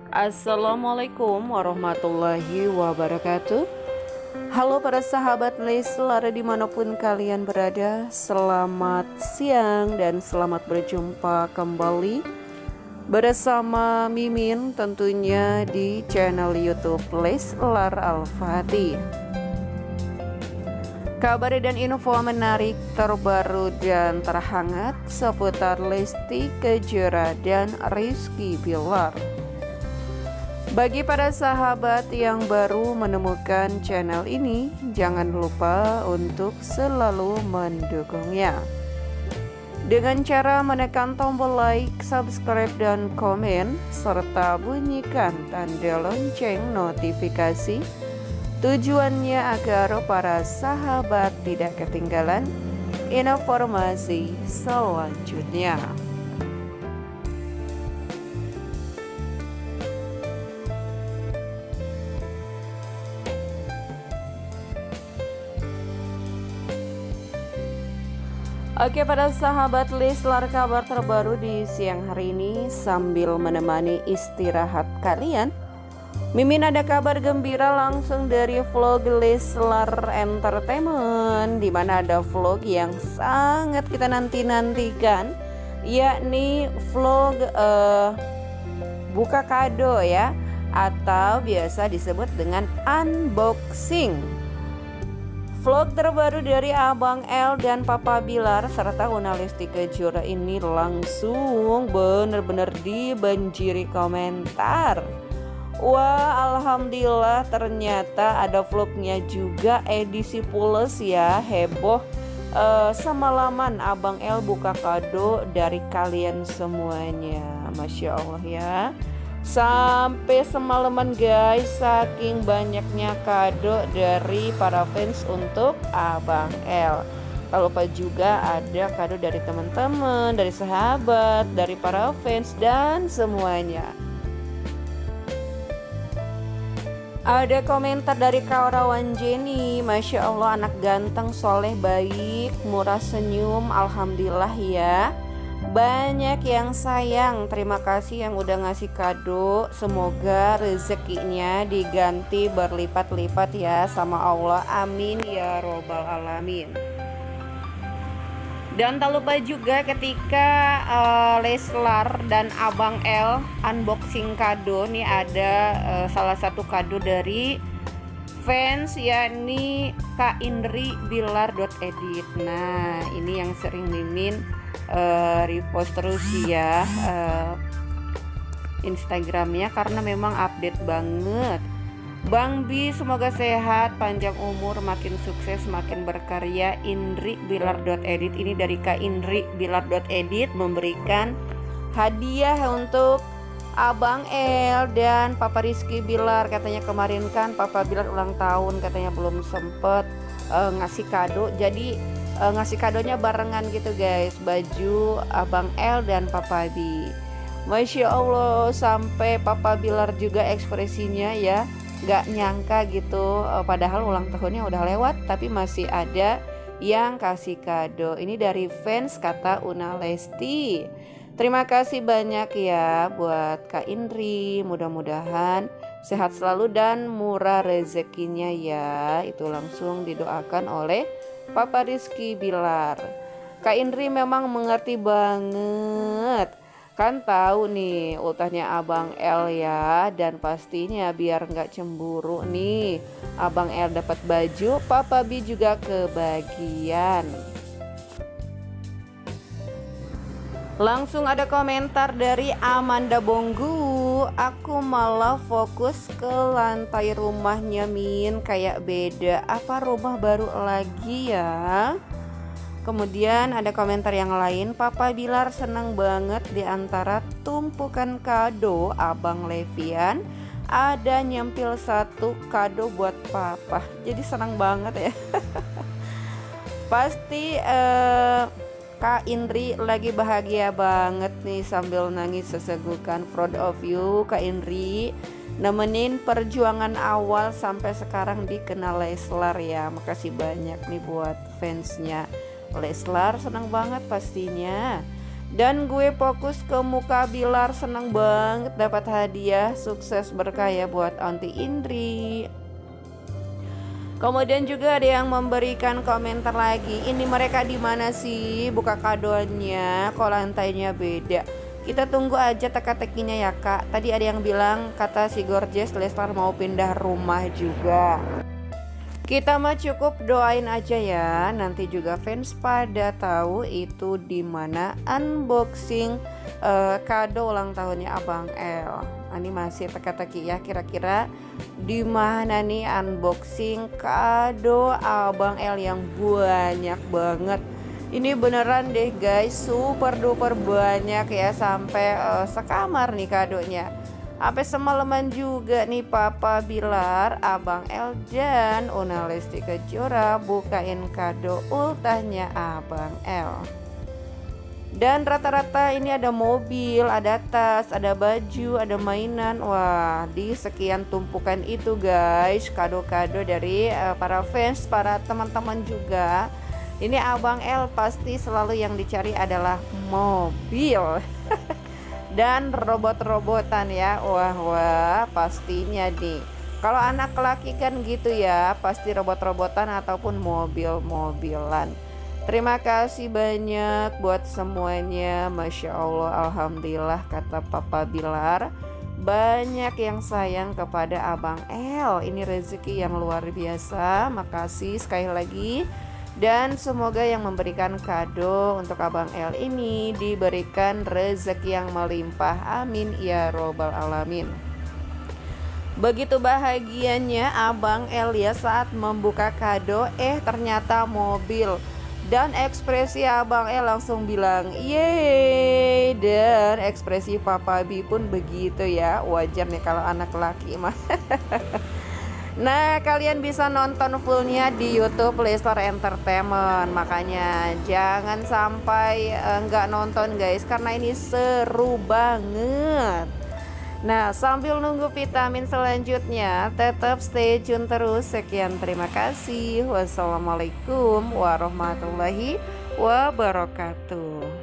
Assalamualaikum warahmatullahi wabarakatuh. Halo para sahabat Leslar dimanapun kalian berada, selamat siang dan selamat berjumpa kembali bersama Mimin tentunya di channel YouTube Leslar Al-Fatih. Kabar dan info menarik terbaru dan terhangat seputar Lesti Kejora dan Rizky Bilar. Bagi para sahabat yang baru menemukan channel ini, jangan lupa untuk selalu mendukungnya dengan cara menekan tombol like, subscribe, dan komen, serta bunyikan tanda lonceng notifikasi. Tujuannya agar para sahabat tidak ketinggalan informasi selanjutnya. Oke para sahabat Leslar, kabar terbaru di siang hari ini sambil menemani istirahat kalian, Mimin ada kabar gembira langsung dari vlog Leslar Entertainment, dimana ada vlog yang sangat kita nanti-nantikan, yakni vlog buka kado ya, atau biasa disebut dengan unboxing. Vlog terbaru dari Abang L dan Papa Bilar serta Una Lesti Kejora ini langsung bener-bener dibanjiri komentar. Wah, alhamdulillah ternyata ada vlognya juga edisi plus ya, heboh. Semalaman Abang L buka kado dari kalian semuanya, Masya Allah ya. Sampai semalaman guys, saking banyaknya kado dari para fans untuk Abang L. Tak lupa juga ada kado dari teman-teman, dari sahabat, dari para fans dan semuanya. Ada komentar dari Kaurawan Jenny, Masya Allah anak ganteng, soleh, baik, murah senyum, alhamdulillah ya. Banyak yang sayang, terima kasih yang udah ngasih kado. Semoga rezekinya diganti berlipat-lipat ya sama Allah, amin ya robbal alamin. Dan tak lupa juga ketika Leslar dan Abang L unboxing kado, nih ada salah satu kado dari fans yakni Kak Indri Bilar.edit. Nah ini yang sering Mimin repost terus ya Instagramnya karena memang update banget. Bang Bi semoga sehat, panjang umur, makin sukses, makin berkarya. Indri Bilar.edit ini dari Kak Indri Bilar.edit memberikan hadiah untuk Abang L dan Papa Rizky Bilar. Katanya kemarin kan Papa Bilar ulang tahun, katanya belum sempet ngasih kado, jadi ngasih kadonya barengan gitu guys, baju Abang L dan Papa B. Masya Allah, sampai Papa Bilar juga ekspresinya ya, gak nyangka gitu, padahal ulang tahunnya udah lewat tapi masih ada yang kasih kado. Ini dari fans kata Una Lesti. Terima kasih banyak ya buat Kak Indri, mudah-mudahan sehat selalu dan murah rezekinya ya. Itu langsung didoakan oleh Papa Rizky Bilar. Kak Indri memang mengerti banget, kan tahu nih ultahnya Abang L ya, dan pastinya biar nggak cemburu nih Abang L dapat baju, Papa B juga kebagian. Langsung ada komentar dari Amanda Bonggu, aku malah fokus ke lantai rumahnya Min, kayak beda, apa rumah baru lagi ya? Kemudian ada komentar yang lain, Papa Bilar senang banget di antara tumpukan kado Abang Levian ada nyempil satu kado buat Papa, jadi senang banget ya. Pasti Kak Indri lagi bahagia banget nih sambil nangis sesegukan. Proud of you Kak Indri, nemenin perjuangan awal sampai sekarang dikenal Leslar ya. Makasih banyak nih buat fansnya Leslar, senang banget pastinya. Dan gue fokus ke muka Bilar, seneng banget dapat hadiah, sukses berkah ya buat Aunty Indri. Kemudian juga ada yang memberikan komentar lagi, ini mereka di mana sih buka kadonya, kok lantainya beda. Kita tunggu aja teka-tekinya ya kak. Tadi ada yang bilang kata si Gorgeous Leslar mau pindah rumah juga. Kita mah cukup doain aja ya. Nanti juga fans pada tahu itu di mana unboxing kado ulang tahunnya Abang L. Ini masih teka-teki ya, kira-kira di mana nih unboxing kado Abang L yang banyak banget. Ini beneran deh guys, super duper banyak ya, sampai sekamar nih kadonya. Sampai semalaman juga nih Papa Bilar, Abang El dan Una Lesti Kejora bukain kado ultahnya Abang El. Dan rata-rata ini ada mobil, ada tas, ada baju, ada mainan. Wah, di sekian tumpukan itu guys, kado-kado dari para fans, para teman-teman juga. Ini Abang L pasti selalu yang dicari adalah mobil dan robot-robotan ya. Wah pastinya nih. Kalau anak laki kan gitu ya, pasti robot-robotan ataupun mobil-mobilan. Terima kasih banyak buat semuanya. Masya Allah, alhamdulillah kata Papa Bilar. Banyak yang sayang kepada Abang L. Ini rezeki yang luar biasa. Makasih sekali lagi. Dan semoga yang memberikan kado untuk Abang L ini diberikan rezeki yang melimpah. Amin ya robbal alamin. Begitu bahagianya Abang L ya saat membuka kado, ternyata mobil. Dan ekspresi Abang L langsung bilang yeay. Dan ekspresi Papa B pun begitu ya. Wajar nih kalau anak laki mah. Nah, kalian bisa nonton fullnya di YouTube Leslar Entertainment. Makanya jangan sampai nggak nonton guys, karena ini seru banget. Nah, sambil nunggu vitamin selanjutnya, tetap stay tune terus. Sekian, terima kasih. Wassalamualaikum warahmatullahi wabarakatuh.